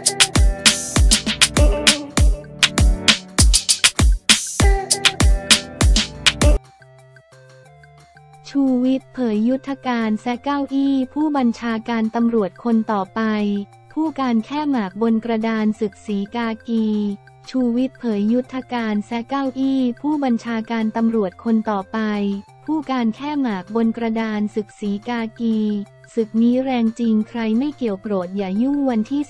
ชูวิทย์เผยยุทธการแซะเก้าอี้ผู้บัญชาการตำรวจคนต่อไปผู้การแค่หมากบนกระดานศึกศรีกากีชูวิทย์เผยยุทธการแซะเก้าอี้ผู้บัญชาการตำรวจคนต่อไปผู้การแค่หมากบนกระดานศึกศรีกากีศึกนี้แรงจริงใครไม่เกี่ยวโปรดอย่ายุ่งวันที่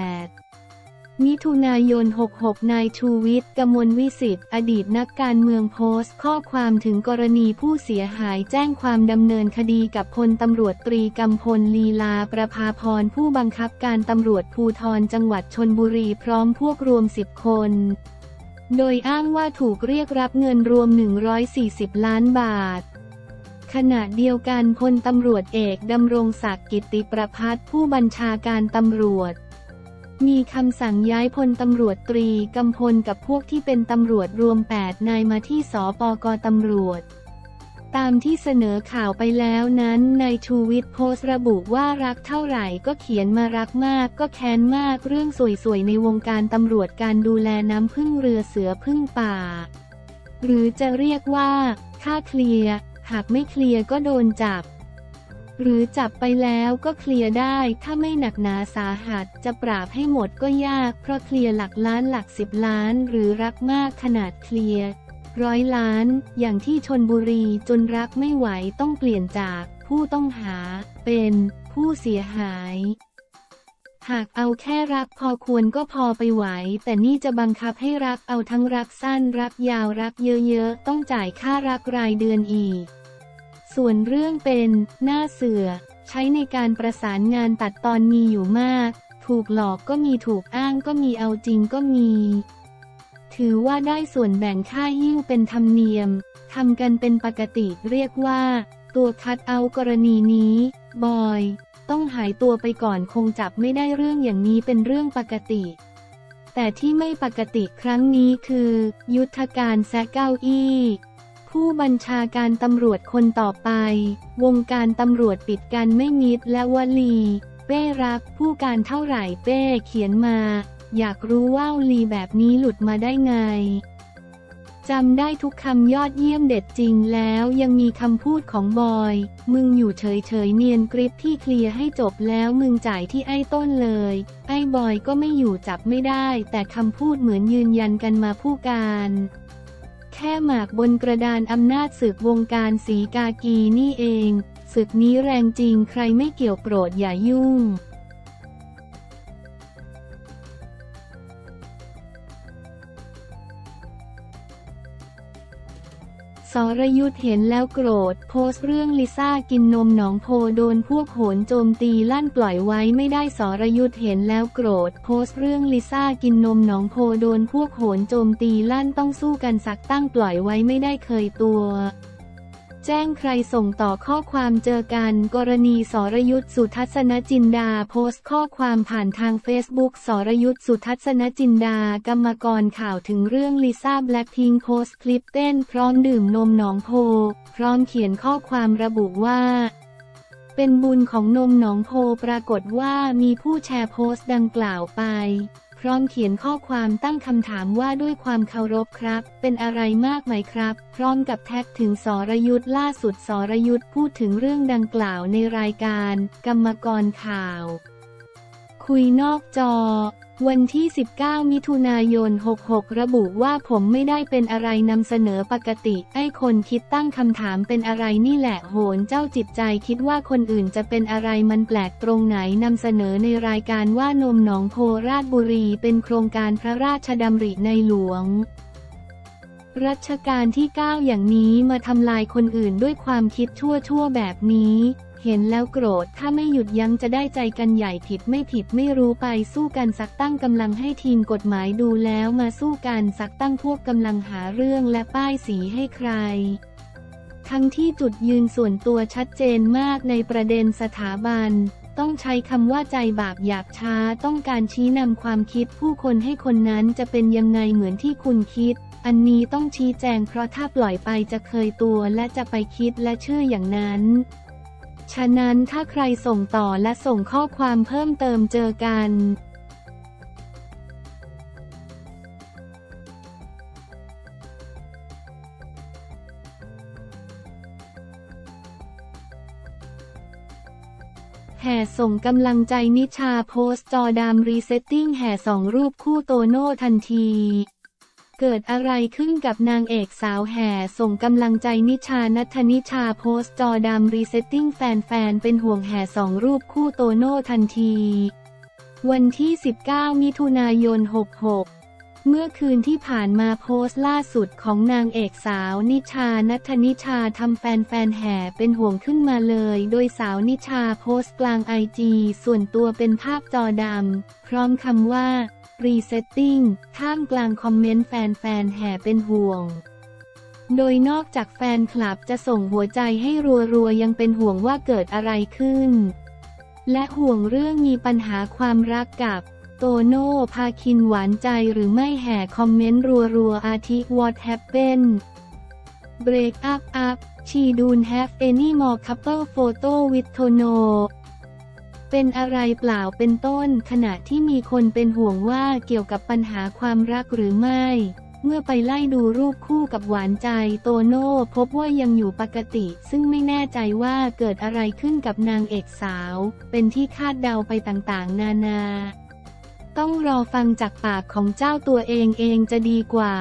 18 มิถุนายน 66 นายชูวิทย์ กมลวิสิทธิ์ อดีตนักการเมืองโพสต์ข้อความถึงกรณีผู้เสียหายแจ้งความดำเนินคดีกับพลตำรวจตรีกำพลลีลาประภาพรผู้บังคับการตำรวจภูธรจังหวัดชลบุรีพร้อมพวกรวม 10 คนโดยอ้างว่าถูกเรียกรับเงินรวม140 ล้านบาทขณะเดียวกันพลตำรวจเอกดำรงศักดิ์กิติประภัสผู้บัญชาการตำรวจมีคำสั่งย้ายพลตำรวจตรีกำพลกับพวกที่เป็นตำรวจรวม 8 นายมาที่สปก.ตำรวจตามที่เสนอข่าวไปแล้วนั้นนายชูวิทย์โพสต์ระบุว่ารักเท่าไหร่ก็เขียนมารักมากก็แค้นมากเรื่องสวยๆในวงการตำรวจการดูแลน้ำพึ่งเรือเสือพึ่งป่าหรือจะเรียกว่าค่าเคลียร์หากไม่เคลียร์ก็โดนจับหรือจับไปแล้วก็เคลียร์ได้ถ้าไม่หนักหนาสาหัสจะปราบให้หมดก็ยากเพราะเคลียร์หลักล้านหลัก10 ล้านหรือรักมากขนาดเคลียร์100 ล้านอย่างที่ชลบุรีจนรักไม่ไหวต้องเปลี่ยนจากผู้ต้องหาเป็นผู้เสียหายหากเอาแค่รักพอควรก็พอไปไหวแต่นี่จะบังคับให้รักเอาทั้งรักสั้นรักยาวรักเยอะๆต้องจ่ายค่ารักรายเดือนอีกส่วนเรื่องเป็นหน้าเสือใช้ในการประสานงานตัดตอนมีอยู่มากถูกหลอกก็มีถูกอ้างก็มีเอาจริงก็มีถือว่าได้ส่วนแบ่งค่าหิ้วเป็นธรรมเนียมทำกันเป็นปกติเรียกว่าตัวคัทเอาท์กรณีนี้บอยต้องหายตัวไปก่อนคงจับไม่ได้เรื่องอย่างนี้เป็นเรื่องปกติแต่ที่ไม่ปกติครั้งนี้คือยุทธการแซะเก้าอี้ผู้บัญชาการตำรวจคนต่อไปวงการตำรวจปิดกันไม่มิดและวลีเป้รักผู้การเท่าไหร่เป้เขียนมาอยากรู้ว่าวลีแบบนี้หลุดมาได้ไงจำได้ทุกคำยอดเยี่ยมเด็ดจริงแล้วยังมีคำพูดของบอยมึงอยู่เฉยๆเนียนกริปที่เคลียร์ให้จบแล้วมึงจ่ายที่ไอ้ต้นเลยไอ้บอยก็ไม่อยู่จับไม่ได้แต่คำพูดเหมือนยืนยันกันมาผู้การแค่หมากบนกระดานอำนาจศึกวงการศรีกากีนี่เองศึกนี้แรงจริงใครไม่เกี่ยวโปรดอย่ายุ่งสรยุทธเห็นแล้วโกรธโพสต์เรื่องลิซ่ากินนมหนองโพโดนพวกโหนโจมตีลั่นปล่อยไว้ไม่ได้สรยุทธเห็นแล้วโกรธโพสต์เรื่องลิซ่ากินนมหนองโพโดนพวกโหนโจมตีลั่นต้องสู้กันสักตั้งปล่อยไว้ไม่ได้เคยตัวแจ้งใครส่งต่อข้อความเจอกันกรณีสรยุทธ สุทัศนจินดาโพสต์ข้อความผ่านทางเฟซบุ๊กสรยุทธ สุทัศนจินดากรรมกรข่าวถึงเรื่องลิซ่าแบล็คพิงค์โพสต์คลิปเต้นพร้อมดื่มนมหนองโพพร้อมเขียนข้อความระบุว่าเป็นบุญของนมหนองโพปรากฏว่ามีผู้แชร์โพสต์ดังกล่าวไปพร้อมเขียนข้อความตั้งคำถามว่าด้วยความเคารพครับเป็นอะไรมากไหมครับพร้อมกับแท็กถึงสรยุทธล่าสุดสรยุทธพูดถึงเรื่องดังกล่าวในรายการกรรมกรข่าวคุยนอกจอวันที่ 19 มิถุนายน 66 ระบุว่าผมไม่ได้เป็นอะไรนำเสนอปกติไอ้คนคิดตั้งคำถามเป็นอะไรนี่แหละโหนเจ้าจิตใจคิดว่าคนอื่นจะเป็นอะไรมันแปลกตรงไหนนำเสนอในรายการว่านมหนองโพราชบุรีเป็นโครงการพระราชดำริในหลวงรัชกาลที่ 9 อย่างนี้มาทำลายคนอื่นด้วยความคิดชั่วแบบนี้เห็นแล้วโกรธถ้าไม่หยุดยั้งจะได้ใจกันใหญ่ผิดไม่ผิดไม่รู้ไปสู้กันสักตั้งกำลังให้ทีมกฎหมายดูแล้วมาสู้กันสักตั้งพวกกำลังหาเรื่องและป้ายสีให้ใครทั้งที่จุดยืนส่วนตัวชัดเจนมากในประเด็นสถาบันต้องใช้คำว่าใจบาปหยาบช้าต้องการชี้นำความคิดผู้คนให้คนนั้นจะเป็นยังไงเหมือนที่คุณคิดอันนี้ต้องชี้แจงเพราะถ้าปล่อยไปจะเคยตัวและจะไปคิดและเชื่ออย่างนั้นฉะนั้นถ้าใครส่งต่อและส่งข้อความเพิ่มเติมเจอกันห่ส่งกำลังใจนิชาโพสต์จอดำรีเซตติ้งแห่2รูปคู่โตโน่ทันทีเกิดอะไรขึ้นกับนางเอกสาวแห่ส่งกำลังใจนิชาณัฐนิชาโพสต์จอดำรีเซตติ้งแฟนๆเป็นห่วงแห่2รูปคู่โตโน่ทันทีวันที่19มิถุนายน66เมื่อคืนที่ผ่านมาโพสต์ล่าสุดของนางเอกสาวนิชาณัฐนิชาทำแฟนๆแห่เป็นห่วงขึ้นมาเลยโดยสาวนิชาโพสต์กลางไอจีส่วนตัวเป็นภาพจอดำพร้อมคำว่ารีเซตติ้งท่ามกลางคอมเมนต์แฟนๆแห่เป็นห่วงโดยนอกจากแฟนคลับจะส่งหัวใจให้รัวๆยังเป็นห่วงว่าเกิดอะไรขึ้นและห่วงเรื่องมีปัญหาความรักกับโตโน่พาคินหวานใจหรือไม่แห่คอมเมนต์รัวๆอาทิ What happened break up she don't have any more couple photo with Tono เป็นอะไรเปล่าเป็นต้นขณะที่มีคนเป็นห่วงว่าเกี่ยวกับปัญหาความรักหรือไม่เมื่อไปไล่ดูรูปคู่กับหวานใจโตโน่พบว่ายังอยู่ปกติซึ่งไม่แน่ใจว่าเกิดอะไรขึ้นกับนางเอกสาวเป็นที่คาดเดาไปต่างๆนานาต้องรอฟังจากปากของเจ้าตัวเองจะดีกว่า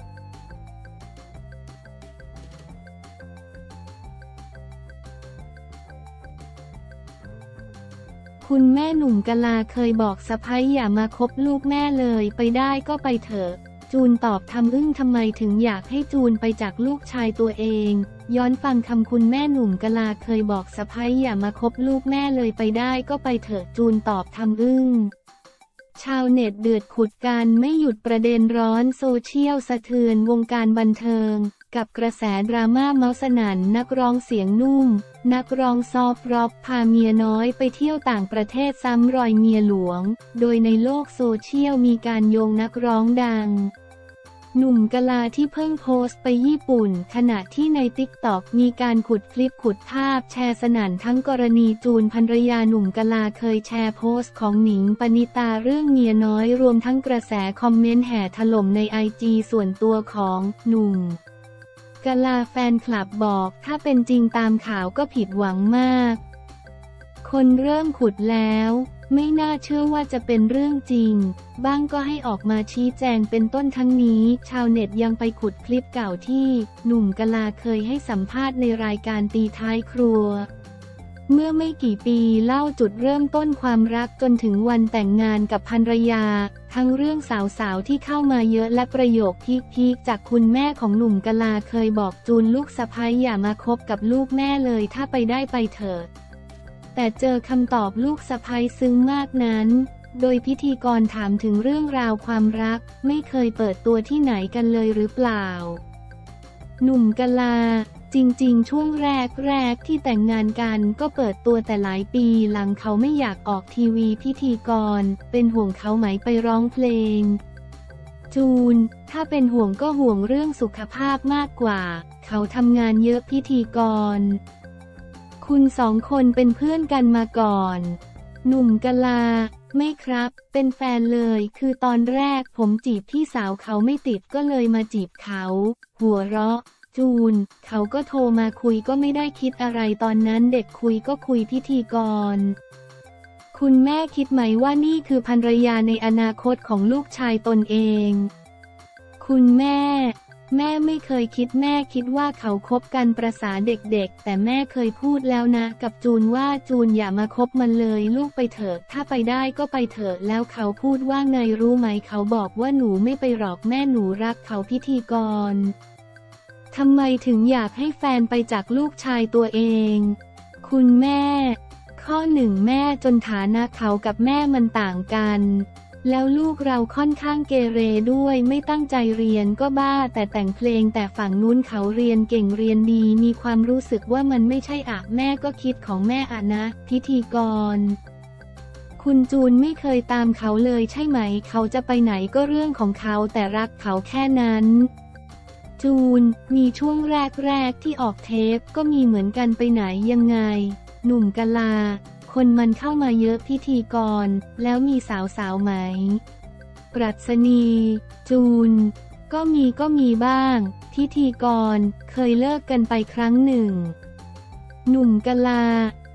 คุณแม่หนุ่มกะลาเคยบอกสะใภ้อย่ามาคบลูกแม่เลยไปได้ก็ไปเถอะจูนตอบทำอึ้งทำไมถึงอยากให้จูนไปจากลูกชายตัวเองย้อนฟังคำคุณแม่หนุ่มกะลาเคยบอกสะใภ้อย่ามาคบลูกแม่เลยไปได้ก็ไปเถอะจูนตอบทำอึ้งชาวเน็ตเดือดขุดกันไม่หยุดประเด็นร้อนโซเชียลสะเทือนวงการบันเทิงกับกระแสดราม่าเมาส์สนั่นนักร้องเสียงนุ่มนักร้องซอฟต์ร็อกพาเมียน้อยไปเที่ยวต่างประเทศซ้ำรอยเมียหลวงโดยในโลกโซเชียลมีการโยงนักร้องดังหนุ่มกะลาที่เพิ่งโพสต์ไปญี่ปุ่นขณะที่ในติ๊กต็อกมีการขุดคลิปขุดภาพแชร์สนั่นทั้งกรณีจูนภรรยาหนุ่มกะลาเคยแชร์โพสต์ของหนิงปณิตาเรื่องเมียน้อยรวมทั้งกระแสคอมเมนต์แห่ถล่มในไอจีส่วนตัวของหนุ่มกะลาแฟนคลับบอกถ้าเป็นจริงตามข่าวก็ผิดหวังมากคนเริ่มขุดแล้วไม่น่าเชื่อว่าจะเป็นเรื่องจริงบ้างก็ให้ออกมาชี้แจงเป็นต้นทั้งนี้ชาวเน็ตยังไปขุดคลิปเก่าที่หนุ่มกะลาเคยให้สัมภาษณ์ในรายการตีท้ายครัวเมื่อไม่กี่ปีเล่าจุดเริ่มต้นความรักจนถึงวันแต่งงานกับภรรยาทั้งเรื่องสาวๆที่เข้ามาเยอะและประโยคพีคๆจากคุณแม่ของหนุ่มกะลาเคยบอกจูนลูกสะใภ้อย่ามาคบกับลูกแม่เลยถ้าไปได้ไปเถิดแต่เจอคำตอบลูกสะใภ้ซึ้งมากนั้นโดยพิธีกรถามถึงเรื่องราวความรักไม่เคยเปิดตัวที่ไหนกันเลยหรือเปล่าหนุ่มกะลาจริงๆช่วงแรกที่แต่งงานกันก็เปิดตัวแต่หลายปีหลังเขาไม่อยากออกทีวีพิธีกรเป็นห่วงเขาไหมไปร้องเพลงจูนถ้าเป็นห่วงก็ห่วงเรื่องสุขภาพมากกว่าเขาทำงานเยอะพิธีกรคุณสองคนเป็นเพื่อนกันมาก่อนหนุ่มกะลาไม่ครับเป็นแฟนเลยคือตอนแรกผมจีบพี่สาวเขาไม่ติดก็เลยมาจีบเขาหัวเราะจูนเขาก็โทรมาคุยก็ไม่ได้คิดอะไรตอนนั้นเด็กคุยก็คุยพิธีกรคุณแม่คิดไหมว่านี่คือภรรยาในอนาคตของลูกชายตนเองคุณแม่ไม่เคยคิดแม่คิดว่าเขาคบกันประสาเด็กๆแต่แม่เคยพูดแล้วนะกับจูนว่าจูนอย่ามาคบมันเลยลูกไปเถอะถ้าไปได้ก็ไปเถอะแล้วเขาพูดว่าไงรู้ไหมเขาบอกว่าหนูไม่ไปหรอกแม่หนูรักเขาพิธีกรทำไมถึงอยากให้แฟนไปจากลูกชายตัวเองคุณแม่ข้อหนึ่งแม่จนฐานะเขากับแม่มันต่างกันแล้วลูกเราค่อนข้างเกเรด้วยไม่ตั้งใจเรียนก็บ้าแต่แต่งเพลงแต่ฝั่งนู้นเขาเรียนเก่งเรียนดีมีความรู้สึกว่ามันไม่ใช่อะแม่ก็คิดของแม่อะนะพิธีกรคุณจูนไม่เคยตามเขาเลยใช่ไหมเขาจะไปไหนก็เรื่องของเขาแต่รักเขาแค่นั้นจูนมีช่วงแรกที่ออกเทปก็มีเหมือนกันไปไหนยังไงหนุ่มกะลาคนมันเข้ามาเยอะพิธีกรแล้วมีสาวไหมปรัชนีจูนก็มีบ้างพิธีกรเคยเลิกกันไปครั้งหนึ่งหนุ่มกะลา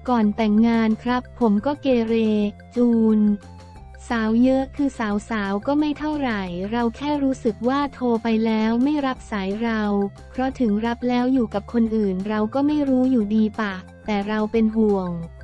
ก่อนแต่งงานครับผมก็เกเรจูนสาวเยอะคือสาวก็ไม่เท่าไหร่เราแค่รู้สึกว่าโทรไปแล้วไม่รับสายเราเพราะถึงรับแล้วอยู่กับคนอื่นเราก็ไม่รู้อยู่ดีปะแต่เราเป็นห่วง